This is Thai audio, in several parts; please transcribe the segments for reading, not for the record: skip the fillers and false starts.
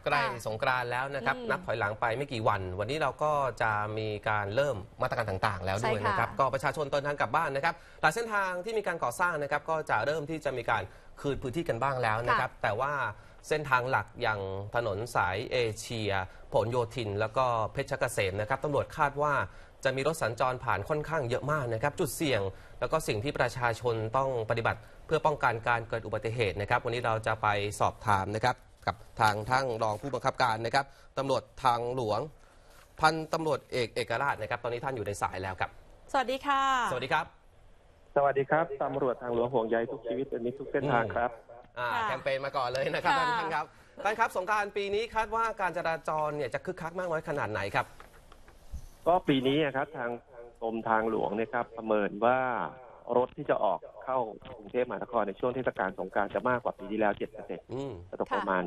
กล้สงกรานต์แล้วนะครับนับถอยหลังไปไม่กี่วันนี้เราก็จะมีการเริ่มมาตรการต่างๆแล้วด้วยนะครับก็ประชาชนเดินทางกลับบ้านนะครับหลายเส้นทางที่มีการก่อสร้างนะครับก็จะเริ่มที่จะมีการคืนพื้นที่กันบ้างแล้วนะครับแต่ว่าเส้นทางหลักอย่างถนนสายเอเชียผลโยธินแล้วก็เพชรเกษมนะครับตำรวจคาดว่าจะมีรถสัญจรผ่านค่อนข้างเยอะมากนะครับจุดเสี่ยงแล้วก็สิ่งที่ประชาชนต้องปฏิบัติเพื่อป้องกันการเกิดอุบัติเหตุนะครับวันนี้เราจะไปสอบถามนะครับกับทางท่านรองผู้บังคับการนะครับตำรวจทางหลวงพันตำรวจเอกราชนะครับตอนนี้ท่านอยู่ในสายแล้วครับสวัสดีค่ะสวัสดีครับสวัสดีครับตำรวจทางหลวงห่วงใยทุกชีวิตเป็นมิตรทุกเส้นทางครับแคมเปญมาก่อนเลยนะครับท่านครับท่านครับสงกรานต์ปีนี้คาดว่าการจราจรเนี่ยจะคึกคักมากน้อยขนาดไหนครับก็ปีนี้ครับทางกรมทางหลวงเนี่ยครับประเมินว่ารถที่จะออกเข้ากรุงเทพมหานครในช่วงเทศกาลสงกรานต์จะมากกว่าปีที่แล้ว 7%จะตกประมาณ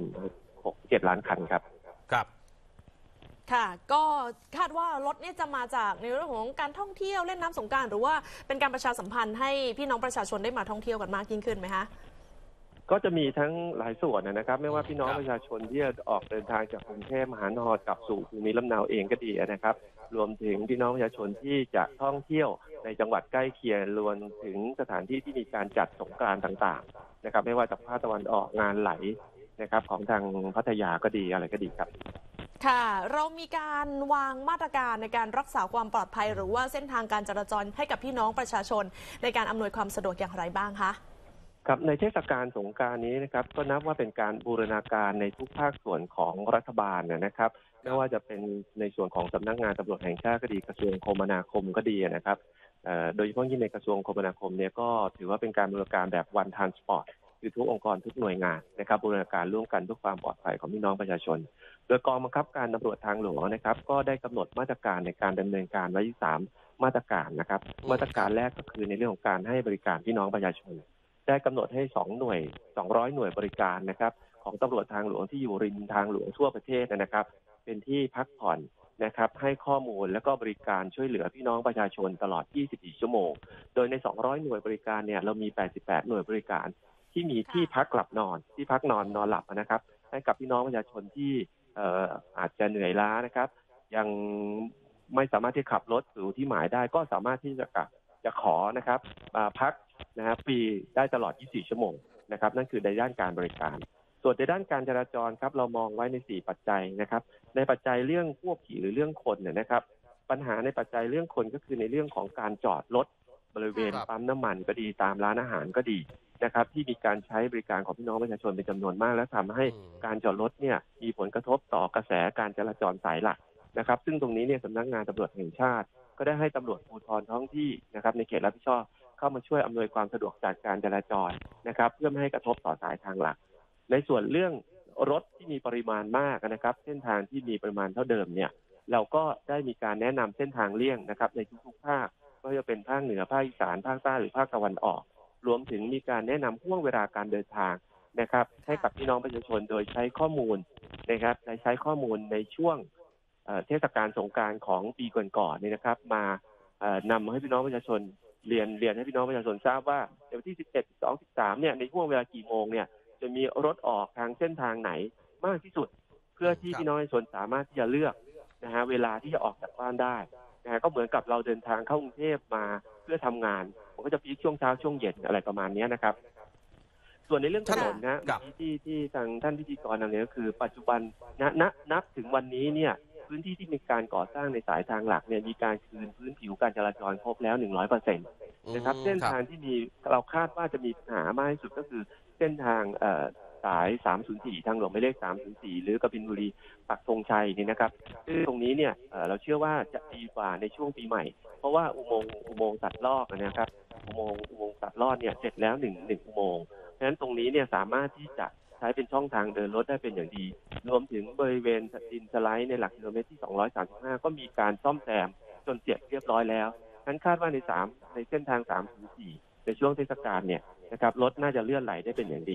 6-7 ล้านคันครับครับค่ะก็คาดว่ารถเนี่ยจะมาจากในเรื่องของการท่องเที่ยวเล่นน้ำสงกรานต์หรือว่าเป็นการประชาสัมพันธ์ให้พี่น้องประชาชนได้มาท่องเที่ยวกันมากยิ่งขึ้นไหมคะก็จะมีทั้งหลายส่วนนะครับไม่ว่าพี่น้องประชาชนที่จะออกเดินทางจากกรุงเทพมหานครกลับสู่ภูมิลำเนาเองก็ดีนะครับรวมถึงพี่น้องประชาชนที่จะท่องเที่ยวในจังหวัดใกล้เคียงรวมถึงสถานที่ที่มีการจัดสงกรานต์ต่างๆนะครับไม่ว่าจากภาคตะวันออกงานไหลนะครับของทางพัทยาก็ดีอะไรก็ดีครับค่ะเรามีการวางมาตรการในการรักษาความปลอดภัยหรือว่าเส้นทางการจราจรให้กับพี่น้องประชาชนในการอำนวยความสะดวกอย่างไรบ้างคะครับในเทศกาลสงกรานต์นี้นะครับก็นับว่าเป็นการบูรณาการในทุกภาคส่วนของรัฐบาลนะครับไม่ว่าจะเป็นในส่วนของสำนักงานตำรวจแห่งชาติก็ดีกระทรวงคมนาคมก็ดีนะครับโดยเฉพาะยิ่งในกระทรวงคมนาคมเนี่ยก็ถือว่าเป็นการบูรณาการแบบ One Transport คือทุกองค์กรทุกหน่วยงานนะครับบูรณาการร่วมกันเพื่อความปลอดภัยของพี่น้องประชาชนโดยกองบังคับการตำรวจทางหลวงนะครับก็ได้กำหนดมาตรการในการดำเนินการไว้3 มาตรการนะครับมาตรการแรกก็คือในเรื่องของการให้บริการพี่น้องประชาชนได้กำหนดให้200 หน่วยบริการนะครับของตำรวจทางหลวงที่อยู่ริมทางหลวงทั่วประเทศนะครับเป็นที่พักผ่อนนะครับให้ข้อมูลและก็บริการช่วยเหลือพี่น้องประชาชนตลอด 24 ชั่วโมงโดยใน200 หน่วยบริการเนี่ยเรามี 88 หน่วยบริการที่มีที่พักหลับนอนที่พักนอนหลับนะครับให้กับพี่น้องประชาชนที่อาจจะเหนื่อยล้านะครับยังไม่สามารถที่ขับรถสู่ที่หมายได้ก็สามารถที่จะขอนะครับพักนะครับฟรีได้ตลอด 24 ชั่วโมงนะครับนั่นคือในด้านการบริการส่วนในด้านการจราจรครับเรามองไว้ใน4ปัจจัยนะครับในปัจจัยเรื่องควบขี่หรือเรื่องคนเนี่ยนะครับปัญหาในปัจจัยเรื่องคนก็คือในเรื่องของการจอดรถบริเวณปั๊มน้ำมันก็ดีตามร้านอาหารก็ดีนะครับที่มีการใช้บริการของพี่น้องประชาชนเป็นจำนวนมากและทำให้การจอดรถเนี่ยมีผลกระทบต่อกระแสการจราจรสายหลักนะครับซึ่งตรงนี้เนี่ยสำนักงานตำรวจแห่งชาติก็ได้ให้ตำรวจภูธรท้องที่นะครับในเขตรับผิดชอบเข้ามาช่วยอำนวยความสะดวกจากการจราจรนะครับเพื่อไม่ให้กระทบต่อสายทางหลักในส่วนเรื่องรถที่มีปริมาณมากนะครับเส้นทางที่มีปริมาณเท่าเดิมเนี่ยเราก็ได้มีการแนะนำเส้นทางเลี่ยงนะครับในทุกๆภาคก็จะเป็นภาคเหนือภาคอีสานภาคใต้หรือภาคตะวันออกรวมถึงมีการแนะนำห่วงเวลาการเดินทางนะครับให้กับพี่น้องประชาชนโดยใช้ข้อมูลนะครับใช้ข้อมูลในช่วงเทศกาลสงกรานต์ของปีก่อนๆนี่นะครับมานำให้พี่น้องประชาชนเรียนให้พี่น้องประชาชนทราบว่าในวันที่11 12 13เนี่ยในช่วงเวลากี่โมงเนี่ยจะมีรถออกทางเส้นทางไหนมากที่สุดเพื่อที่พี่น้องประชาชนสามารถที่จะเลือกนะฮะเวลาที่จะออกจากบ้านได้นะฮะก็เหมือนกับเราเดินทางเข้ากรุงเทพมาเพื่อทำงานมันก็จะพีคช่วงเช้าช่วงเย็นอะไรประมาณนี้นะครับส่วนในเรื่องถนนนะที่ทางท่านพิธีกรนำเรียนก็คือปัจจุบันนับถึงวันนี้เนี่ยพื้นที่ที่มีการก่อสร้างในสายทางหลักเนี่ยมีการคืนพื้นผิวการจราจรครบแล้ว 100% นะครับเส้นทางที่มีเราคาดว่าจะมีปัญหามากที่สุดก็คือเส้นทางสาย304ทางหลวงหมายเลข304หรือกบินบุรีปักธงชัยนี่นะครับซึ่งตรงนี้เนี่ยเราเชื่อว่าจะดีกว่าในช่วงปีใหม่เพราะว่าอุโมงค์ตัดลอกนะครับอุโมงค์ตัดลอดเนี่ยเสร็จแล้ว1 อุโมงค์เพราะฉะนั้นตรงนี้เนี่ยสามารถที่จะใช้เป็นช่องทางเดินรถได้เป็นอย่างดีรวมถึงบริเวณดินสไลด์ในหลักกิโลเมตรที่235ก็มีการซ่อมแซมจนเสร็จเรียบร้อยแล้วนั้นคาดว่าในเส้นทาง304ในช่วงเทศกาลเนี่ยนะครับรถน่าจะเลื่อนไหลได้เป็นอย่างดี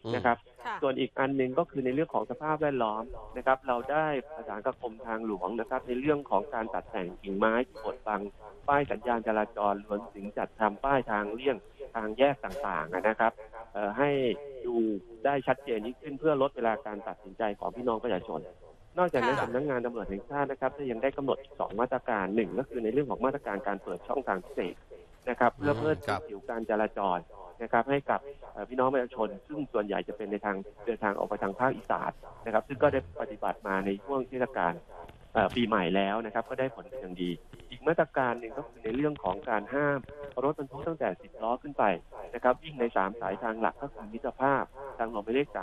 นะครับค่ะส่วนอีกอันหนึ่งก็คือในเรื่องของสภาพแวดล้อมนะครับ เราได้ประสานกับกรมทางหลวงนะครับในเรื่องของการตัดแต่งกิ่งไม้ที่บดบังป้ายสัญญาณจราจรรวมถึงจัดทำป้ายทางเลี่ยงทางแยกต่างๆนะครับให้ดูได้ชัดเจนยิ่งขึ้นเพื่อลดเวลาการตัดสินใจของพี่น้องประชาชน นอกจากนั้นค่ะสำนักงานตำรวจแห่งชาตินะครับยังได้กำหนดอีก2มาตรการหนึ่งก็คือในเรื่องของมาตรการการเปิดช่องทางพิเศษนะครับเพื่อเพิ่มผิวการจราจรนะครับให้กับพี่น้องประชาชนซึ่งส่วนใหญ่จะเป็นในทางเดินทางออกไปทางภาคอีสานนะครับซึ่งก็ได้ปฏิบัติมาในช่วงเทศกาลปีใหม่แล้วนะครับก็ได้ผลเป็นอย่างดีอีกมาตรการหนึ่งก็คือในเรื่องของการห้ามรถบรรทุกตั้งแต่10 ล้อขึ้นไปนะครับวิ่งใน3 สายทางหลักก็คือมิตรภาพทางหลวงหมายเลข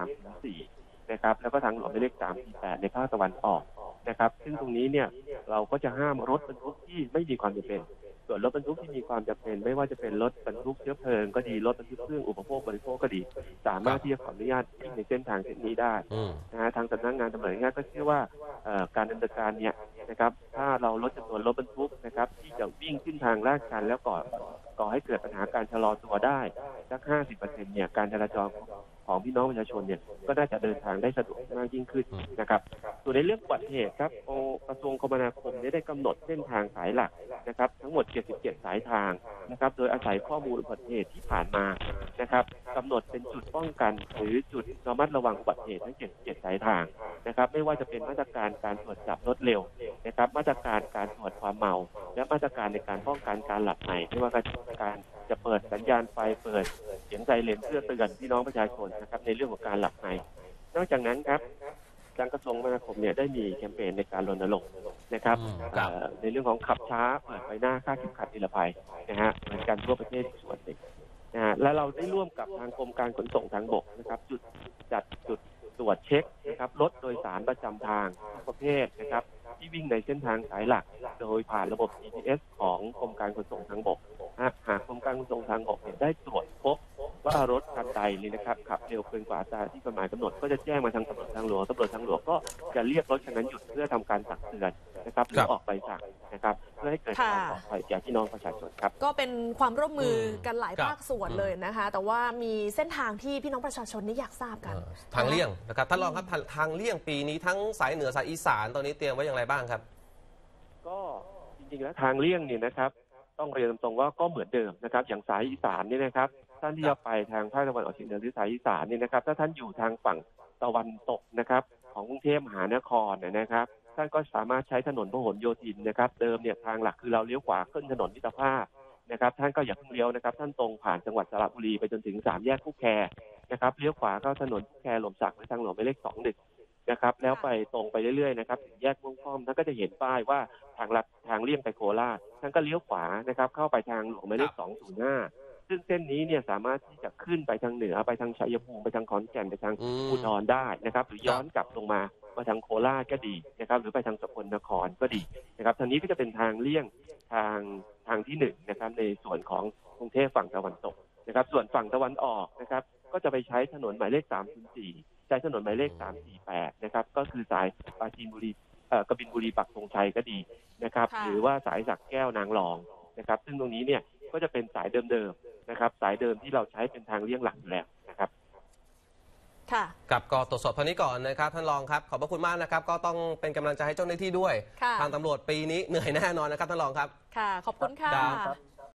3-4นะครับแล้วก็ทางหลวงหมายเลข348ในภาคตะวันออกนะครับซึ่งตรงนี้เนี่ยเราก็จะห้ามรถบรรทุกที่ไม่มีความจำเป็นส่วนรถบรรทุกที่มีความจำเป็นไม่ว่าจะเป็นรถบรรทุกเชื้อเพลิงก็ดีรถบรรทุกเครื่องอุปโภคบริโภคก็ดีสามารถที่จะขออนุญาตวิ่งในเส้นทางเส้นนี้ได้นะฮะทางสำนักงานตำรวจแห่งชาติก็เชื่อว่าการดำเนินการเนี่ยนะครับถ้าเราลดจำนวนรถบรรทุกนะครับที่จะวิ่งขึ้นทางลาดชันแล้วก่อให้เกิดปัญหาการชะลอตัวได้สัก 50% เนี่ยการจราจรของพี่น้องประชาชนเนี่ยก็น่าจะเดินทางได้สะดวกมากยิ่งขึ้นนะครับส่วนในเรื่องอุบัติเหตุครับกระทรวงคมนาคมได้กำหนดเส้นทางสายหลักนะครับทั้งหมด77 สายทางนะครับโดยอาศัยข้อมูลอุบัติเหตุที่ผ่านมานะครับกำหนดเป็นจุดป้องกันหรือจุดระมัดระวังอุบัติเหตุทั้ง77 สายทางนะครับไม่ว่าจะเป็นมาตรการการตรวจจับรถเร็วนะครับมาตรการการตรวจความเมาและมาตรการในการป้องกันการหลับในไม่ว่าการจะเปิดสัญญาณไฟเปิดเสียงไซเรนเพื่อเตือนพี่น้องประชาชนนะครับในเรื่องของการหลับในนอกจากนั้นครับทางกระทรวงคมนาคมเนี่ยได้มีแคมเปญในการรณรงค์นะครับในเรื่องของขับช้าเปิดไฟหน้าคาดเข็มขัดนิรภัยนะฮะเหมือนกันทั่วประเทศส่วนหนึ่งนะฮะและเราได้ร่วมกับทางกรมการขนส่งทางบกนะครับจัดจุดตรวจเช็คนะครับรถโดยสารประจำทางทุกประเภทนะครับที่วิ่งในเส้นทางสายหลักโดยผ่านระบบ GPS ของกรมการขนส่งทางบกหากกรมการขนส่งทางบกได้ตรวจพบว่ารถคันใดนี่นะครับขับเร็วเกินกว่าอัตราที่กฎหมายกำหนดก็จะแจ้งมาทางตำรวจทางหลวงก็จะเรียกรถคันนั้นหยุดเพื่อทำการตักเตือนนะครับหรือออกใบสั่งนะครับเพื่อให้เกิดความปลอดภัยแก่พี่น้องประชาชนครับก็เป็นความร่วมมือกันหลายภาคส่วนเลยนะคะแต่ว่ามีเส้นทางที่พี่น้องประชาชนนี่อยากทราบกันทางเลี่ยงนะครับท่านรองครับทางเลี่ยงปีนี้ทั้งสายเหนือสายอีสานตอนนี้เตรียมไว้อย่างไรบ้างครับก็จริงๆแล้วทางเลี่ยงเนี่ยนะครับต้องเรียนตรงๆว่าก็เหมือนเดิมนะครับอย่างสายอีสานนี่นะครับท่านที่จะไปทางภาคตะวันออกเฉียงเหนือหรือสายอีสานนี่นะครับถ้าท่านอยู่ทางฝั่งตะวันตกนะครับของกรุงเทพมหานครนะครับท่านก็สามารถใช้ถนนพหลโยธินนะครับเดิมเนี่ยทางหลักคือเราเลี้ยวขวาขึ้นถนนมิตรภาพนะครับท่านก็อย่าเพิ่งเลี้ยวนะครับท่านตรงผ่านจังหวัดสระบุรีไปจนถึง3 แยกคู่แคนะครับเลี้ยวขวาเข้าถนนคู่แคหล่มสักไปทางหลวงหมายเลข21นะครับแล้วไปตรงไปเรื่อยๆนะครับถึงแยกม่วงค่อมท่านก็จะเห็นป้ายว่าทางเลี่ยงไปโคราชท่านก็เลี้ยวขวานะครับเข้าไปทางหลวงหมายเลข205ซึ่งเส้นนี้เนี่ยสามารถที่จะขึ้นไปทางเหนือไปทางชัยภูมิไปทางขอนแก่นไปทางอุดรได้นะครับหรือย้อนกลับลงมาทางโคราชก็ดีนะครับหรือไปทางสกลนครก็ดีนะครับทางนี้ก็จะเป็นทางเลี่ยงทางที่1นะครับในส่วนของกรุงเทพฝั่งตะวันตกนะครับส่วนฝั่งตะวันออกนะครับก็จะไปใช้ถนนหมายเลข304ใช้ถนนหมายเลข348นะครับก็คือสายปราจีนบุรีกบินบุรีปักธงชัยก็ดีนะครับหรือว่าสายสักแก้วนางรองนะครับซึ่งตรงนี้เนี่ยก็จะเป็นสายเดิมๆนะครับสายเดิมที่เราใช้เป็นทางเลี่ยงหลักอยู่แล้วนะครับกับก็ตรวจสอบทางนี้ก่อนนะครับท่านรองครับขอบพระคุณมากนะครับก็ต้องเป็นกำลังใจให้เจ้าหน้าที่ด้วยทางตำรวจปีนี้เหนื่อยแน่นอนนะครับท่านรองครับค่ะขอบคุณค่ะ